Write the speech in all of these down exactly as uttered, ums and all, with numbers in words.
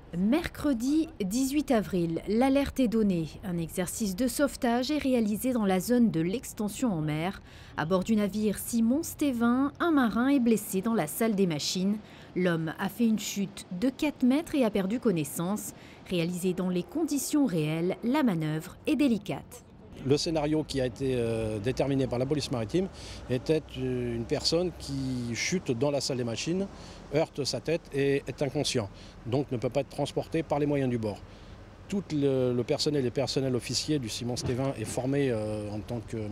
Mercredi dix-huit avril, l'alerte est donnée. Un exercice de sauvetage est réalisé dans la zone de l'extension en mer. À bord du navire Simon Stévin, un marin est blessé dans la salle des machines. L'homme a fait une chute de quatre mètres et a perdu connaissance. Réalisée dans les conditions réelles, la manœuvre est délicate. Le scénario qui a été euh, déterminé par la police maritime était une personne qui chute dans la salle des machines, heurte sa tête et est inconscient, donc ne peut pas être transporté par les moyens du bord. Tout le, le personnel et personnel officier du Simon Stévin est formé euh, en tant que,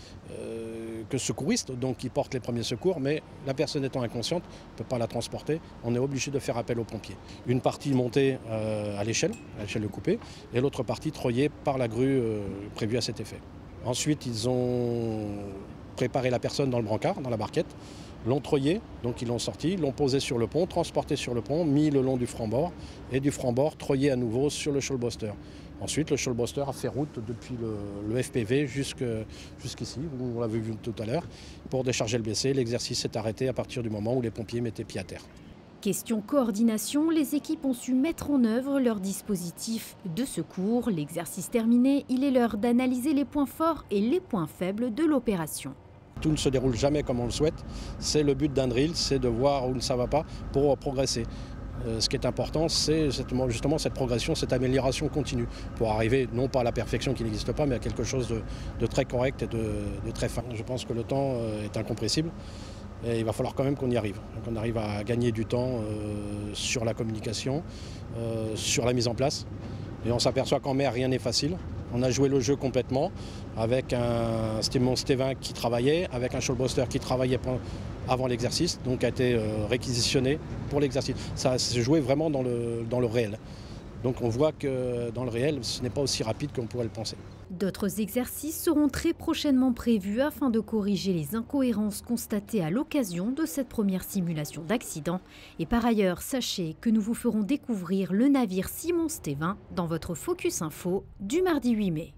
euh, que secouriste, donc qui porte les premiers secours, mais la personne étant inconsciente, on ne peut pas la transporter, on est obligé de faire appel aux pompiers. Une partie montée euh, à l'échelle, à l'échelle de coupée, et l'autre partie treuillée par la grue euh, prévue à cet effet. Ensuite, ils ont préparé la personne dans le brancard, dans la barquette, l'ont treuillé, donc ils l'ont sorti, l'ont posé sur le pont, transporté sur le pont, mis le long du franc-bord, et du franc-bord treuillé à nouveau sur le shoalbuster. Ensuite, le shoalbuster a fait route depuis le, le F P V jusqu'ici, où on l'avait vu tout à l'heure, pour décharger le blessé. L'exercice s'est arrêté à partir du moment où les pompiers mettaient pied à terre. Question coordination, les équipes ont su mettre en œuvre leur dispositif de secours. L'exercice terminé, il est l'heure d'analyser les points forts et les points faibles de l'opération. Tout ne se déroule jamais comme on le souhaite. C'est le but d'un drill, c'est de voir où ça ne va pas pour progresser. Euh, ce qui est important, c'est justement cette progression, cette amélioration continue, pour arriver non pas à la perfection qui n'existe pas, mais à quelque chose de, de très correct et de, de très fin. Je pense que le temps euh, est incompressible et il va falloir quand même qu'on y arrive. Qu'on arrive à gagner du temps euh, sur la communication, euh, sur la mise en place. Et on s'aperçoit qu'en mer, rien n'est facile. On a joué le jeu complètement avec un Simon Stévin qui travaillait, avec un shoalbuster qui travaillait avant l'exercice, donc a été réquisitionné pour l'exercice. Ça s'est joué vraiment dans le, dans le réel. Donc on voit que dans le réel, ce n'est pas aussi rapide qu'on pourrait le penser. D'autres exercices seront très prochainement prévus afin de corriger les incohérences constatées à l'occasion de cette première simulation d'accident. Et par ailleurs, sachez que nous vous ferons découvrir le navire Simon Stévin dans votre Focus Info du mardi huit mai.